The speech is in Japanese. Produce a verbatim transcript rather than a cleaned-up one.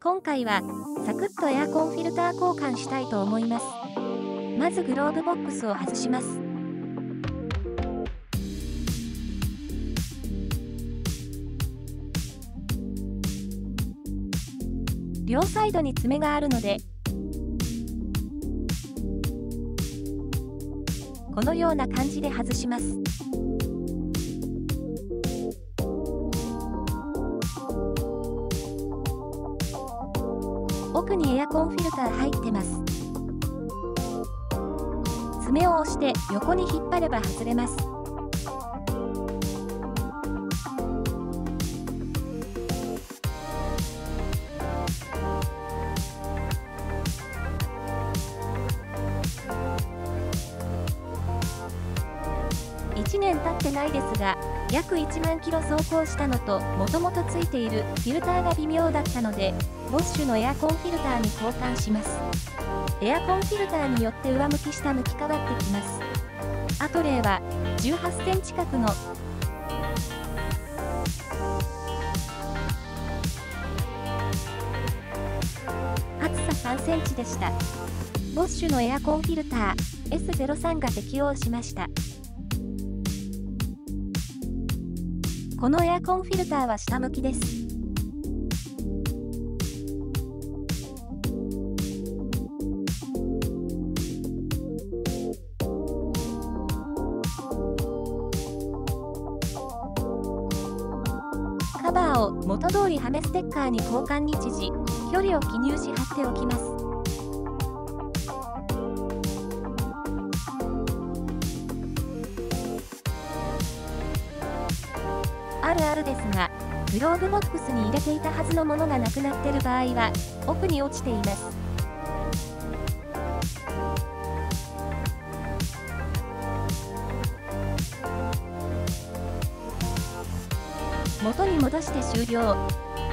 今回はサクッとエアコンフィルター交換したいと思います。まずグローブボックスを外します。両サイドに爪があるので、このような感じで外します。奥にエアコンフィルター入ってます。爪を押して横に引っ張れば外れます。いちねん経ってないですが、約いちまんキロ走行したのと、もともとついているフィルターが微妙だったので、ボッシュのエアコンフィルターに交換します。エアコンフィルターによって上向き下向き変わってきます。アトレーはじゅうはちセンチ角の厚ささんセンチでした。ボッシュのエアコンフィルター エスゼロさん が適用しました。このエアコンフィルターは下向きです。カバーを元通りはめステッカーに交換日時、距離を記入し貼っておきます。あるあるですが、グローブボックスに入れていたはずのものがなくなっている場合は、奥に落ちています。元に戻して終了。